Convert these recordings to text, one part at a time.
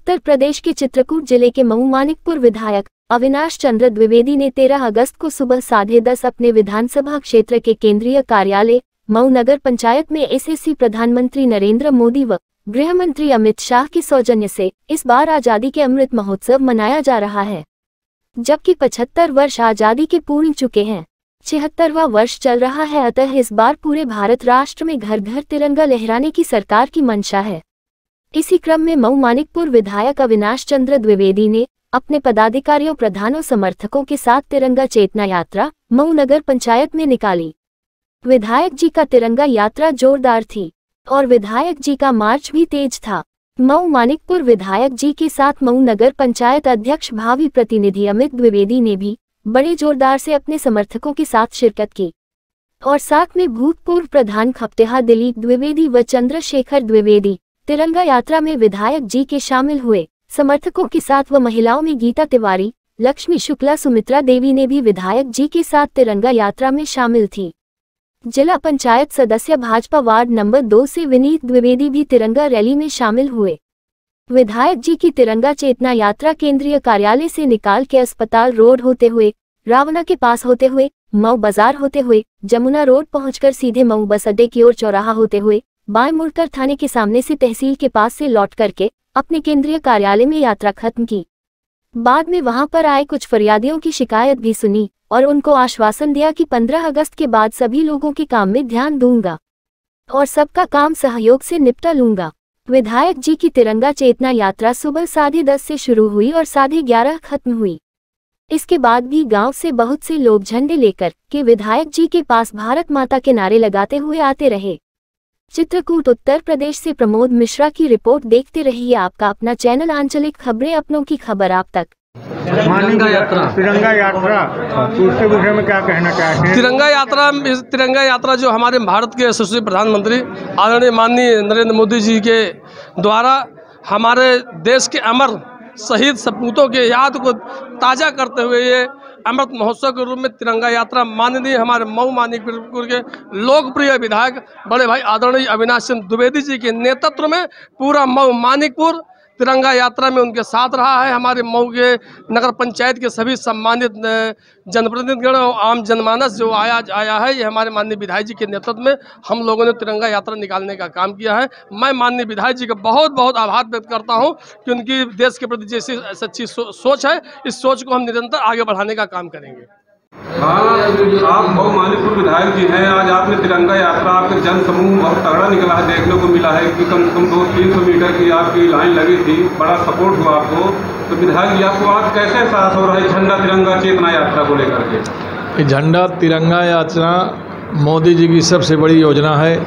उत्तर प्रदेश के चित्रकूट जिले के मऊ मानिकपुर विधायक अविनाश चंद्र द्विवेदी ने 13 अगस्त को सुबह 10:30 अपने विधानसभा क्षेत्र के केंद्रीय कार्यालय मऊ नगर पंचायत में एसएससी प्रधानमंत्री नरेंद्र मोदी व गृह मंत्री अमित शाह के सौजन्य से इस बार आजादी के अमृत महोत्सव मनाया जा रहा है, जबकि 75 वर्ष आजादी के पूर्ण चुके हैं। 76वां वर्ष चल रहा है, अतः इस बार पूरे भारत राष्ट्र में घर घर तिरंगा लहराने की सरकार की मंशा है। इसी क्रम में मऊ मानिकपुर विधायक अविनाश चंद्र द्विवेदी ने अपने पदाधिकारियों, प्रधानों, समर्थकों के साथ तिरंगा चेतना यात्रा मऊ नगर पंचायत में निकाली। विधायक जी का तिरंगा यात्रा जोरदार थी और विधायक जी का मार्च भी तेज था। मऊ मानिकपुर विधायक जी के साथ मऊ नगर पंचायत अध्यक्ष भावी प्रतिनिधि अमित द्विवेदी ने भी बड़े जोरदार से अपने समर्थकों के साथ शिरकत की और साथ में भूतपूर्व प्रधान खपतेहा दिलीप द्विवेदी व चंद्रशेखर द्विवेदी तिरंगा यात्रा में विधायक जी के शामिल हुए। समर्थकों के साथ व महिलाओं में गीता तिवारी, लक्ष्मी शुक्ला, सुमित्रा देवी ने भी विधायक जी के साथ तिरंगा यात्रा में शामिल थी। जिला पंचायत सदस्य भाजपा वार्ड नंबर 2 से विनीत द्विवेदी भी तिरंगा रैली में शामिल हुए। विधायक जी की तिरंगा चेतना यात्रा केंद्रीय कार्यालय से निकाल के अस्पताल रोड होते हुए, रावना के पास होते हुए, मऊ बाजार होते हुए, जमुना रोड पहुंचकर सीधे मऊ बस अड्डे की ओर चौराहा होते हुए बाएं मुड़कर थाने के सामने से तहसील के पास से लौट करके अपने केंद्रीय कार्यालय में यात्रा खत्म की। बाद में वहां पर आए कुछ फरियादियों की शिकायत भी सुनी और उनको आश्वासन दिया कि 15 अगस्त के बाद सभी लोगों के काम में ध्यान दूंगा और सबका काम सहयोग से निपटा लूंगा। विधायक जी की तिरंगा चेतना यात्रा सुबह 10:30 से शुरू हुई और 11:30 खत्म हुई। इसके बाद भी गांव से बहुत से लोग झंडे लेकर के विधायक जी के पास भारत माता के नारे लगाते हुए आते रहे। चित्रकूट उत्तर प्रदेश से प्रमोद मिश्रा की रिपोर्ट। देखते रहिए आपका अपना चैनल आंचलिक खबरें, अपनों की खबर आप तक। तिरंगा यात्रा उसके विषय में क्या कहना चाहते हैं? तिरंगा यात्रा जो हमारे भारत के यशस्वी प्रधानमंत्री आदरणीय माननीय नरेंद्र मोदी जी के द्वारा हमारे देश के अमर शहीद सपूतों के याद को ताज़ा करते हुए ये अमृत महोत्सव के रूप में तिरंगा यात्रा माननीय हमारे मऊ मानिकपुर के लोकप्रिय विधायक बड़े भाई आदरणीय अविनाश चंद्र द्विवेदी जी के नेतृत्व में पूरा मऊ मानिकपुर तिरंगा यात्रा में उनके साथ रहा है। हमारे मऊ के नगर पंचायत के सभी सम्मानित जनप्रतिनिधिगण और आम जनमानस जो आया है, ये हमारे माननीय विधायक जी के नेतृत्व में हम लोगों ने तिरंगा यात्रा निकालने का काम किया है। मैं माननीय विधायक जी का बहुत बहुत आभार व्यक्त करता हूं कि उनकी देश के प्रति जैसी सच्ची सोच है, इस सोच को हम निरंतर आगे बढ़ाने का काम करेंगे। हाँ, आप मऊ मानिकपुर विधायक जी हैं। आज आपने तिरंगा यात्रा, आपके जन समूह बहुत तगड़ा निकला है, देखने को मिला है कि कम से कम 200-300 मीटर की आपकी लाइन लगी थी, बड़ा सपोर्ट हुआ आपको। तो विधायक जी, आपको आज कैसे एहसास हो रहा है झंडा तिरंगा चेतना यात्रा को लेकर के? झंडा तिरंगा यात्रा मोदी जी की सबसे बड़ी योजना है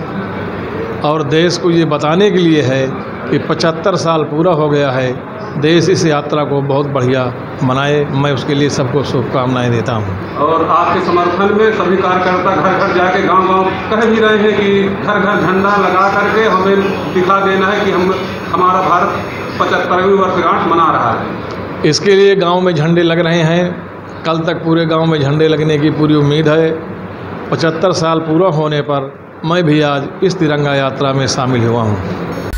और देश को ये बताने के लिए है कि 75 साल पूरा हो गया है, देश इस यात्रा को बहुत बढ़िया मनाए। मैं उसके लिए सबको शुभकामनाएं देता हूं। और आपके समर्थन में सभी कार्यकर्ता घर घर जाके गांव-गांव कह भी रहे हैं कि घर घर झंडा लगा करके हमें दिखा देना है कि हमारा भारत 75वीं वर्षगांठ मना रहा है। इसके लिए गांव में झंडे लग रहे हैं। कल तक पूरे गांव में झंडे लगने की पूरी उम्मीद है। 75 साल पूरा होने पर मैं भी आज इस तिरंगा यात्रा में शामिल हुआ हूँ।